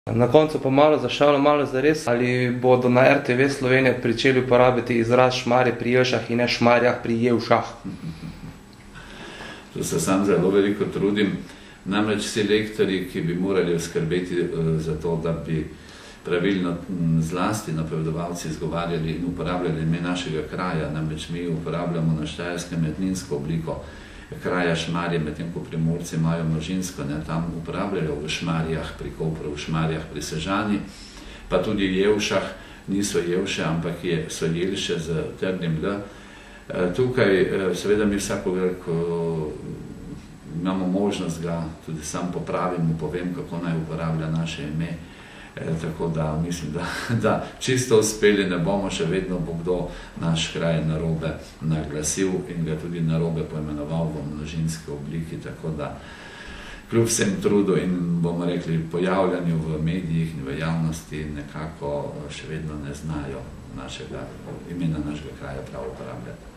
Na koncu pa malo za šalo, malo za res, ali bodo na RTV Slovenije pričeli uporabiti izraz Šmarje pri Jelšah in ne Šmarjah pri Jevšah? Tu se sam zelo veliko trudim. Namreč vsi lektorji, ki bi morali skrbeti za to, da bi pravilno zlasti napovedovalci izgovarjali in uporabljali ime našega kraja, namreč mi uporabljamo na Štajerskem etninsko obliko kraja Šmarje, medtem ko Primorci imajo množinsko, tam uporabljajo v Šmarjah pri Kopru, v Šmarjah pri Sežani, pa tudi v Jevšah, niso Jevše, ampak so Jelše z trdnim L. Tukaj seveda mi vsakogar, ko imamo možnost, ga tudi sam popravim, povem, kako naj uporablja naše ime. Tako da mislim, da čisto uspeli ne bomo, še vedno bo kdo naš kraj narobe naglasil in ga tudi narobe poimenoval v množinski obliki, tako da kljub vsem trudu in bomo rekli pojavljanju v medijih in v javnosti nekako še vedno ne znajo imena našega kraja prav uporabljati.